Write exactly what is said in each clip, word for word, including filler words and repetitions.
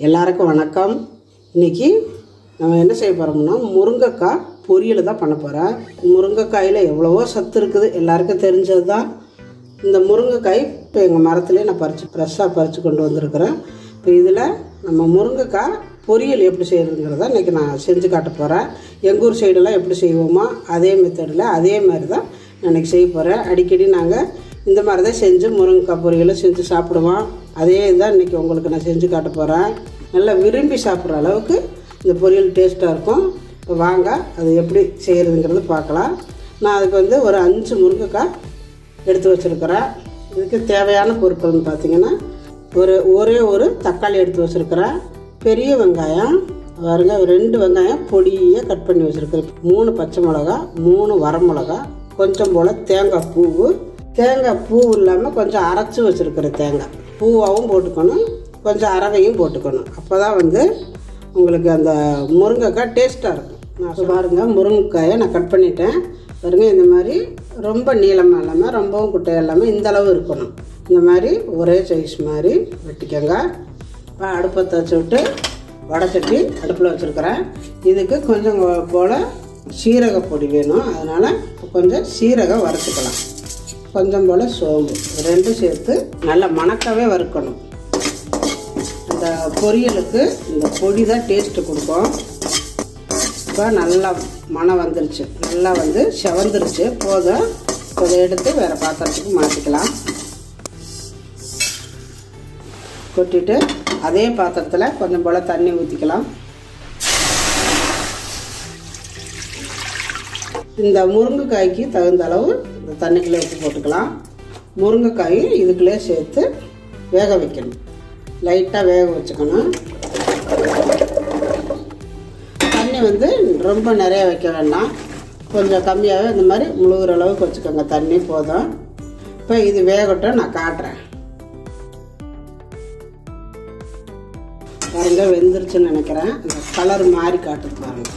எல்லாருக்கும் வணக்கம். இன்றைக்கி நம்ம என்ன செய்ய போகிறோம்னா முருங்கைக்காய் பொரியல் தான் பண்ண போகிறேன். முருங்கைக்காயில் எவ்வளவோ சத்து இருக்குது, எல்லாருக்கும் தெரிஞ்சது தான். இந்த முருங்கைக்காய் இப்போ எங்கள் மரத்துலேயே நான் பறித்து ஃப்ரெஷ்ஷாக பறித்து கொண்டு வந்திருக்கிறேன். இப்போ இதில் நம்ம முருங்கைக்காய் பொரியல் எப்படி செய்கிறதுங்கிறத இன்றைக்கி நான் செஞ்சு காட்ட போகிறேன். எங்கள் ஊர் சைடெல்லாம் எப்படி செய்வோமோ அதே மெத்தடில் அதே மாதிரி தான் நான் இன்றைக்கி செய்ய போகிறேன். அடிக்கடி நாங்கள் இந்த மாதிரி தான் செஞ்சு முருங்கைக்காய் பொரியலை செஞ்சு சாப்பிடுவோம். அதே தான் இன்றைக்கி உங்களுக்கு நான் செஞ்சு காட்ட போகிறேன். நல்லா விரும்பி சாப்பிட்ற அளவுக்கு இந்த பொரியல் டேஸ்ட்டாக இருக்கும். இப்போ வாங்க அது எப்படி செய்கிறதுங்கிறது பார்க்கலாம். நான் அதுக்கு வந்து ஒரு அஞ்சு முருங்கைக்காய் எடுத்து வச்சுருக்கிறேன். இதுக்கு தேவையான பொருட்கள்னு பார்த்திங்கன்னா ஒரு ஒரே ஒரு தக்காளி எடுத்து வச்சுருக்கிறேன். பெரிய வெங்காயம் பாருங்க, ரெண்டு வெங்காயம் பொடியாக கட் பண்ணி வச்சுருக்கிறேன். மூணு பச்சை மிளகா, மூணு வரமிளகா, கொஞ்சம் போல் தேங்காய் பூவு. தேங்காய் பூ இல்லாமல் கொஞ்சம் அரைச்சி வச்சுருக்கிற தேங்காய் பூவாகவும் போட்டுக்கணும், கொஞ்சம் அரவையும் போட்டுக்கணும். அப்போ தான் வந்து உங்களுக்கு அந்த முருங்கைக்காய் டேஸ்ட்டாக இருக்கும். நான் பாருங்கள், முருங்கைக்காயை நான் கட் பண்ணிட்டேன். பாருங்கள், இந்த மாதிரி ரொம்ப நீளமாக இல்லாமல் ரொம்பவும் குட்டையாக இல்லாமல் இந்த அளவு இருக்கணும். இந்த மாதிரி ஒரே சைஸ் மாதிரி வெட்டிக்கோங்க. இப்போ அடுப்பத்தை வச்சு விட்டு வடைச்சட்டி அடுப்பில் வச்சுருக்கிறேன். இதுக்கு கொஞ்சம் போல் சீரகப்பொடி வேணும், அதனால் கொஞ்சம் சீரகம் வறுத்துக்கலாம். கொஞ்சம் போல் சோம்பு ரெண்டும் சேர்த்து நல்லா மணக்கவே வறுக்கணும். அந்த பொரியலுக்கு இந்த பொடி தான் டேஸ்ட்டு கொடுக்கும். இப்போ நல்லா மணம் வந்துருச்சு, நல்லா வந்து செவந்துருச்சு. போதும், இதை எடுத்து வேறு பாத்திரத்துக்கு மாற்றிக்கலாம். கொட்டிட்டு அதே பாத்திரத்தில் கொஞ்சம் போல் தண்ணி ஊற்றிக்கலாம். இந்த முருங்கைக்காய்க்கு தகுந்த அளவு இந்த தண்ணிக்குள்ளே உப்பு போட்டுக்கலாம். முருங்கைக்காயும் இதுக்குள்ளே சேர்த்து வேக வைக்கணும். லைட்டாக வேக வச்சுக்கணும். தண்ணி வந்து ரொம்ப நிறைய வைக்க வேண்டாம், கொஞ்சம் கம்மியாகவே இந்த மாதிரி முழுகிற அளவுக்கு வச்சுக்கோங்க. தண்ணி போதும். இப்போ இது வேகட்டும், நான் காட்டுறேன். பாருங்க, வெந்துருச்சுன்னு நினைக்கிறேன். அந்த கலர் மாறி காட்டுது பாருங்கள்.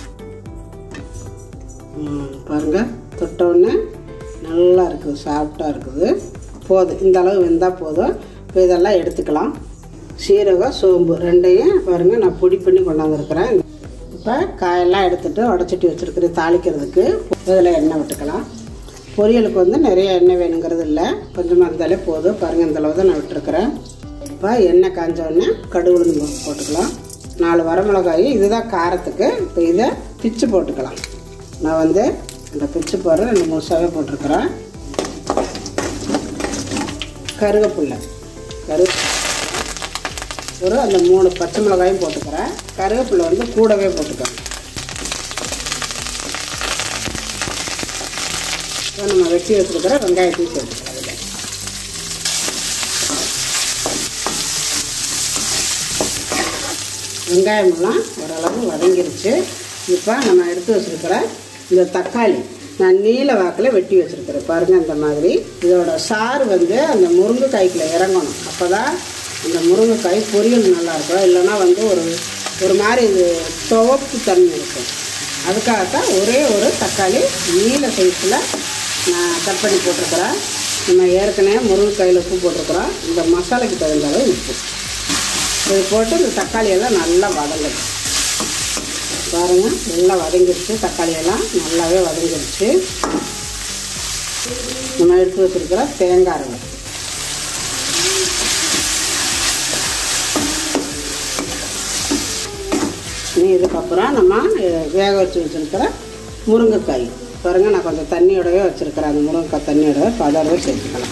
பாருங்கள், தொட்டவுடனே நல்லா இருக்குது, சாஃப்டாக இருக்குது. போதும், இந்த அளவு வெந்தால் போதும். இப்போ இதெல்லாம் எடுத்துக்கலாம். சீரகம் சோம்பு ரெண்டையும் பாருங்கள் நான் பொடி பண்ணி கொண்டாந்துருக்கிறேன். இப்போ காயெல்லாம் எடுத்துகிட்டு உடச்சிட்டு வச்சுருக்கிறேன். தாளிக்கிறதுக்கு இதில் எண்ணெய் விட்டுக்கலாம். பொரியலுக்கு வந்து நிறைய எண்ணெய் வேணுங்கிறது இல்லை, கொஞ்சமாக இருந்தாலே போதும். பாருங்கள், இந்த அளவு தான் நான் விட்டுருக்குறேன். இப்போ எண்ணெய் காஞ்ச உடனே கடுகு உளுந்து போட்டுக்கலாம். நாலு வரமிளகாயும் இதுதான் காரத்துக்கு. இப்போ இதை பிச்சு போட்டுக்கலாம். நான் வந்து இந்த பிச்சு போடுற ரெண்டு முழுசாகவே போட்டிருக்கிறேன். கருவேப்பில்லை கரு ஒரு அந்த மூணு பச்சை மிளகாயும் போட்டுக்கிறேன். கருவேப்பிலை வந்து கூடவே போட்டுக்கிறேன். இப்போ நம்ம வெட்டி வச்சுருக்கிற வெங்காயத்தையும் சேர்த்துக்கலாம். அதில் வெங்காயமெல்லாம் ஓரளவு வதங்கிருச்சு. இப்போ நம்ம எடுத்து வச்சுருக்கிற இந்த தக்காளி நான் நீல வாக்கில் வெட்டி வச்சுருக்கிறேன். பாருங்கள், இந்த மாதிரி இதோட சாறு வந்து அந்த முருங்கைக்காய்க்குள்ள இறங்கணும். அப்போ தான் அந்த முருங்கைக்காய் பொரியல் நல்லாயிருக்கும். இல்லைன்னா வந்து ஒரு ஒரு மாதிரி இது துவப்பு தண்ணி இருக்கும். அதுக்காகத்தான் ஒரே ஒரு தக்காளி நீல சைஸில் நான் கட் பண்ணி போட்டிருக்கிறேன். நம்ம ஏற்கனவே முருங்கைக்காயில் உப்பு போட்டிருக்கிறோம். இந்த மசாலாக்கு தகுந்த அளவு உப்பு இது போட்டு இந்த தக்காளியெல்லாம் நல்லா வதங்குது. பாருங்கள், நல்லா வதங்கிடுச்சு. தக்காளியெல்லாம் நல்லாவே வதங்கிடுச்சு. நம்ம எடுத்து வச்சுருக்கிற தேங்காய் ரவை நீ இதுக்கப்புறம் நம்ம வேக வச்சு வச்சுருக்கிற முருங்கைக்காய் பாருங்கள், நான் கொஞ்சம் தண்ணியோடவே வச்சுருக்கிறேன். அந்த முருங்கைக்காய் தண்ணியோடவே பதறவே சேர்த்துக்கலாம்.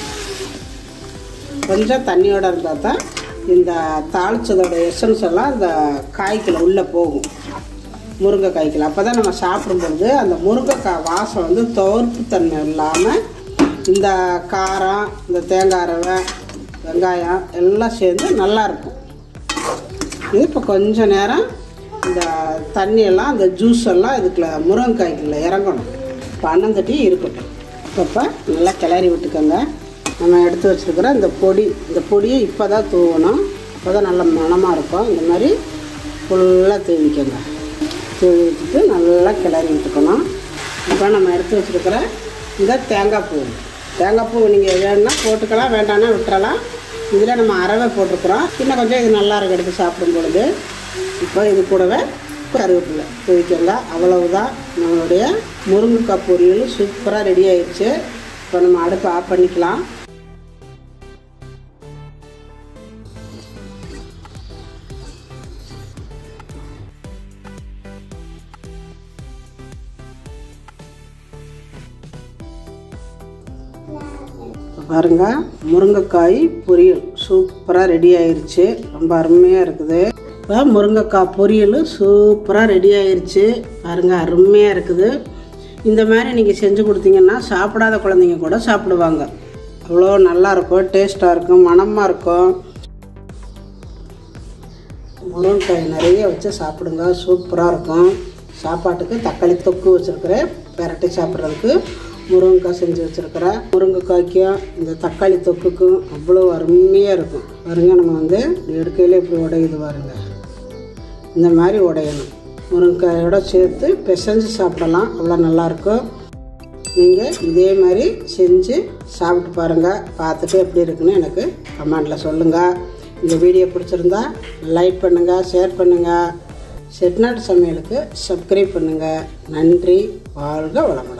கொஞ்சம் தண்ணியோடு இருந்தால் தான் இந்த தாளிச்சதோட எசன்ஸ் எல்லாம் இந்த காய்க்குள்ள உள்ளே போகும், முருங்கைக்காய்க்குள்ள. அப்போ தான் நம்ம சாப்பிடும்போது அந்த முருங்கைக்காய் வாசம் வந்து துவர்ப்பு தன்மை இல்லாமல் இந்த காரம், இந்த தேங்காய் ரவை, வெங்காயம் எல்லாம் சேர்ந்து நல்லாயிருக்கும். இது இப்போ கொஞ்சம் நேரம் இந்த தண்ணியெல்லாம் அந்த ஜூஸ் எல்லாம் இதுக்குள்ள முருங்கைக்காய்க்குள்ள இறங்கணும். இப்போ அன்னந்தட்டி இருக்கட்டும். இப்போ நல்லா கிளறி விட்டுக்கோங்க. நம்ம எடுத்து வச்சுருக்கிற இந்த பொடி இந்த பொடியை இப்போ தான் தூவணும். அப்போ தான் நல்ல மணமாக இருக்கும். இந்த மாதிரி ஃபுல்லாக தூவிக்கோங்க. தூவி வச்சுட்டு நல்லா கிளறி விட்டுக்கணும். இப்போ நம்ம எடுத்து வச்சுருக்கிற இந்த தேங்காய் பூ தேங்காய் பூ நீங்கள் வேணும்னா போட்டுக்கலாம், வேண்டாம்னா விட்டுறலாம். இதில் நம்ம அரவை போட்டிருக்கிறோம். இன்னும் கொஞ்சம் இது நல்லா இருக்கு எடுத்து சாப்பிடும் பொழுது. இப்போ இது கூடவே கருவேப்பிலை தூவிக்கோங்க. அவ்வளவுதான், நம்மளுடைய முருங்கைக்காய் பொரியல் சூப்பராக ரெடி ஆயிடுச்சு. இப்போ நம்ம அடுப்பை ஆஃப் பண்ணிக்கலாம். பாருங்க, முருங்கைக்காய் பொரியல் சூப்பராக ரெடி ஆயிடுச்சு. ரொம்ப அருமையாக இருக்குது. இப்போ முருங்கைக்காய் பொரியல் சூப்பராக ரெடி ஆயிடுச்சு. பாருங்க, அருமையாக இருக்குது. இந்த மாதிரி நீங்கள் செஞ்சு கொடுத்தீங்கன்னா சாப்பிடாத குழந்தைங்க கூட சாப்பிடுவாங்க. அவ்வளோ நல்லாயிருக்கும், டேஸ்ட்டாக இருக்கும், மணமாக இருக்கும். முருங்கைக்காய் நிறைய வச்சு சாப்பிடுங்க, சூப்பராக இருக்கும். சாப்பாட்டுக்கு தக்காளி தொக்கு வச்சுருக்கிறேன், பெரட்டி சாப்பிட்றதுக்கு முருங்கைக்காய் செஞ்சு வச்சுருக்கிறேன். முருங்கைக்காய்க்கும் இந்த தக்காளி தொக்குக்கும் அவ்வளோ அருமையாக இருக்கும். பாருங்கள், நம்ம வந்து எடுக்கையில் இப்படி உடையுது பாருங்க, இந்த மாதிரி உடையணும். முருங்கைக்காயோட சேர்த்து பிசைஞ்சு சாப்பிடலாம், அவ்வளோ நல்லாயிருக்கும். நீங்கள் இதே மாதிரி செஞ்சு சாப்பிட்டு பாருங்கள். பார்த்துட்டு எப்படி இருக்குன்னு எனக்கு கமெண்டில் சொல்லுங்கள். இந்த வீடியோ பிடிச்சிருந்தா லைக் பண்ணுங்கள், ஷேர் பண்ணுங்கள். செட்டிநாடு சமையலுக்கு சப்ஸ்கிரைப் பண்ணுங்கள். நன்றி. வாழ்க வளமுடன்.